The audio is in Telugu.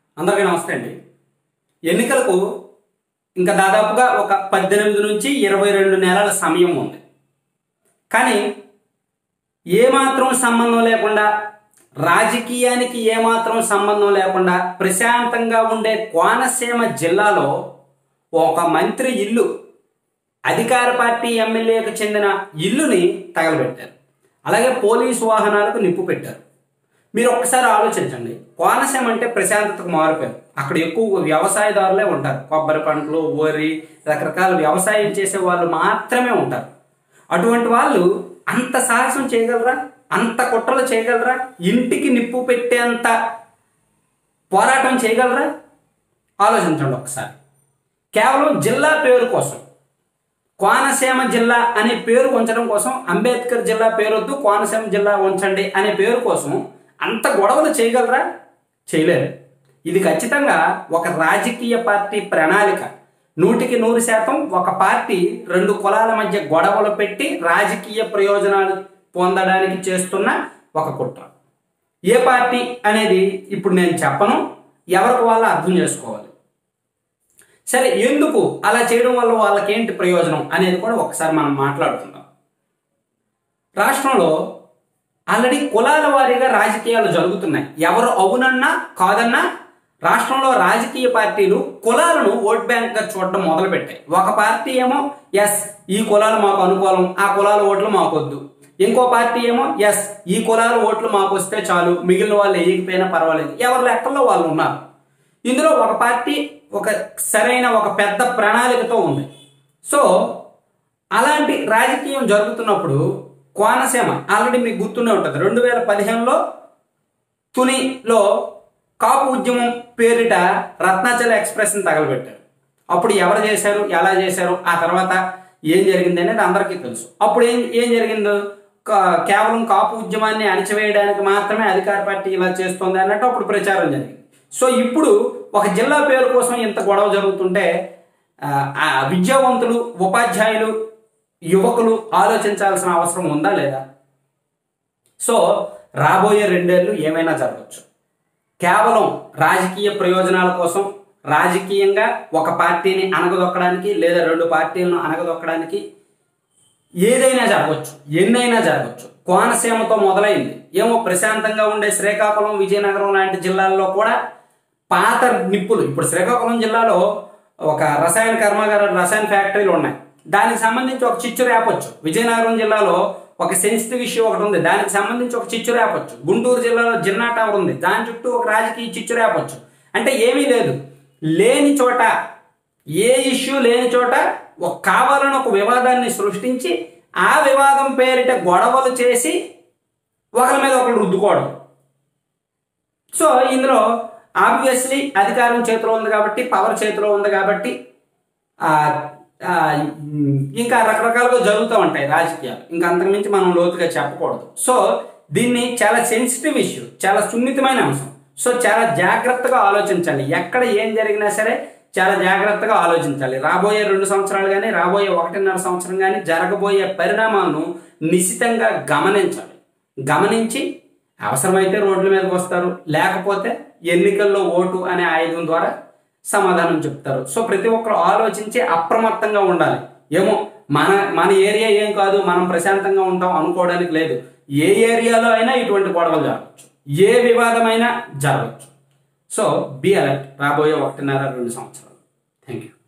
అందరికీ నమస్తే అండి. ఎన్నికలకు ఇంకా దాదాపుగా ఒక 18 నుంచి 22 నెలల సమయం ఉంది. కానీ ఏమాత్రం సంబంధం లేకుండా, రాజకీయానికి ఏమాత్రం సంబంధం లేకుండా ప్రశాంతంగా ఉండే కోనసీమ జిల్లాలో ఒక మంత్రి ఇల్లు, అధికార పార్టీ ఎమ్మెల్యేకు చెందిన ఇల్లుని తగలబెట్టారు. అలాగే పోలీసు వాహనాలకు నిప్పు పెట్టారు. మీరు ఒక్కసారి ఆలోచించండి. కోనసీమ అంటే ప్రశాంతతకు మారిపోయారు. అక్కడ ఎక్కువ వ్యవసాయదారులే ఉంటారు. కొబ్బరి పంటలు, వరి, రకరకాల వ్యవసాయం చేసే వాళ్ళు మాత్రమే ఉంటారు. అటువంటి వాళ్ళు అంత సాహసం చేయగలరా? అంత కుట్రలు చేయగలరా? ఇంటికి నిప్పు పెట్టేంత పోరాటం చేయగలరా? ఆలోచించండి ఒకసారి. కేవలం జిల్లా పేరు కోసం, కోనసీమ జిల్లా అనే పేరు ఉంచడం కోసం, అంబేద్కర్ జిల్లా పేరొద్దు కోనసీమ జిల్లా ఉంచండి అనే పేరు కోసం అంత గొడవలు చేయగలరా? చేయలేరు. ఇది ఖచ్చితంగా ఒక రాజకీయ పార్టీ ప్రణాళిక. 100% ఒక పార్టీ రెండు కులాల మధ్య గొడవలు పెట్టి రాజకీయ ప్రయోజనాలు పొందడానికి చేస్తున్న ఒక కుట్ర. ఏ పార్టీ అనేది ఇప్పుడు నేను చెప్పను, ఎవరికి వాళ్ళు అర్థం చేసుకోవాలి. సరే, ఎందుకు అలా చేయడం వల్ల వాళ్ళకేంటి ప్రయోజనం అనేది కూడా ఒకసారి మనం మాట్లాడుకుందాం. రాష్ట్రంలో ఆల్రెడీ కులాల వారీగా రాజకీయాలు జరుగుతున్నాయి. ఎవరు అవునన్నా కాదన్నా రాష్ట్రంలో రాజకీయ పార్టీలు కులాలను ఓట్ బ్యాంక్ గా చూడడం మొదలుపెట్టాయి. ఒక పార్టీ ఏమో ఎస్ ఈ కులాలు మాకు అనుకూలం, ఆ కులాల ఓట్లు మాకొద్దు. ఇంకో పార్టీ ఏమో ఎస్ ఈ కులాల ఓట్లు మాకు వస్తే చాలు, మిగిలిన వాళ్ళు వేయకపోయినా పర్వాలేదు. ఎవరి లెక్కల్లో వాళ్ళు ఉన్నారు. ఇందులో ఒక పార్టీ ఒక సరైన ఒక పెద్ద ప్రణాళికతో ఉంది. సో అలాంటి రాజకీయం జరుగుతున్నప్పుడు కోనసీమ ఆల్రెడీ మీకు గుర్తుండే ఉంటుంది. 2015లో తునిలో కాపు ఉద్యమం పేరిట రత్నాచల ఎక్స్ప్రెస్ని తగలబెట్టారు. అప్పుడు ఎవరు చేశారు, ఎలా చేశారు, ఆ తర్వాత ఏం జరిగింది అనేది అందరికీ తెలుసు. అప్పుడు ఏం జరిగిందో, కేవలం కాపు ఉద్యమాన్ని అణచివేయడానికి మాత్రమే అధికార పార్టీ ఇలా చేస్తుంది అన్నట్టు అప్పుడు ప్రచారం జరిగింది. సో ఇప్పుడు ఒక జిల్లా పేరు కోసం ఇంత గొడవ జరుగుతుంటే విద్యావంతులు, ఉపాధ్యాయులు, యువకులు ఆలోచించాల్సిన అవసరం ఉందా లేదా? సో రాబోయే 2 ఏళ్ళు ఏమైనా జరగచ్చు. కేవలం రాజకీయ ప్రయోజనాల కోసం, రాజకీయంగా ఒక పార్టీని అణగదొక్కడానికి లేదా 2 పార్టీలను అణగదొక్కడానికి ఏదైనా జరగవచ్చు, ఎన్నైనా జరగవచ్చు. కోనసీమతో మొదలైంది. ఏమో ప్రశాంతంగా ఉండే శ్రీకాకుళం, విజయనగరం లాంటి జిల్లాల్లో కూడా పాత నిప్పులు. ఇప్పుడు శ్రీకాకుళం జిల్లాలో ఒక రసాయన కర్మాగారం, రసాయన ఫ్యాక్టరీలు ఉన్నాయి. దానికి సంబంధించి ఒక చిచ్చు రేపొచ్చు. విజయనగరం జిల్లాలో ఒక సెన్సిటివ్ ఇష్యూ ఒకటి ఉంది, దానికి సంబంధించి ఒక చిచ్చు రేపొచ్చు. గుంటూరు జిల్లాలో జిన్నా టవర్ ఉంది, దాని చుట్టూ ఒక రాజకీయ చిచ్చు రేపొచ్చు. అంటే ఏమీ లేదు, లేని చోట, ఏ ఇష్యూ లేని చోట కావాలని ఒక వివాదాన్ని సృష్టించి ఆ వివాదం పేరిట గొడవలు చేసి ఒకరి మీద ఒకరు రుద్దుకోవడం. సో ఇందులో ఆబ్వియస్లీ అధికారం చేతిలో ఉంది కాబట్టి, పవర్ చేతిలో ఉంది కాబట్టి ఇంకా రకరకాలుగా జరుగుతూ ఉంటాయి రాజకీయాలు. ఇంకా అంతకుమించి మనం లోతుగా చెప్పకూడదు. సో దీన్ని చాలా సెన్సిటివ్ ఇష్యూ, చాలా సున్నితమైన అంశం. సో చాలా జాగ్రత్తగా ఆలోచించాలి. ఎక్కడ ఏం జరిగినా సరే చాలా జాగ్రత్తగా ఆలోచించాలి. రాబోయే 2 సంవత్సరాలు కానీ, రాబోయే 1.5 సంవత్సరం కానీ జరగబోయే పరిణామాలను నిశితంగా గమనించాలి. గమనించి అవసరమైతే రోడ్ల మీదకి వస్తారు, లేకపోతే ఎన్నికల్లో ఓటు అనే ఆయుధం ద్వారా సమాధానం చెప్తారు. సో ప్రతి ఒక్కరు ఆలోచించి అప్రమత్తంగా ఉండాలి. ఏమో మన ఏరియా ఏం కాదు, మనం ప్రశాంతంగా ఉంటాం అనుకోవడానికి లేదు. ఏ ఏరియాలో అయినా ఇటువంటి గొడవలు జరగవచ్చు, ఏ వివాదమైనా జరగవచ్చు. So be alert. రాబోయే 1.5-2 సంవత్సరాలు. Thank you.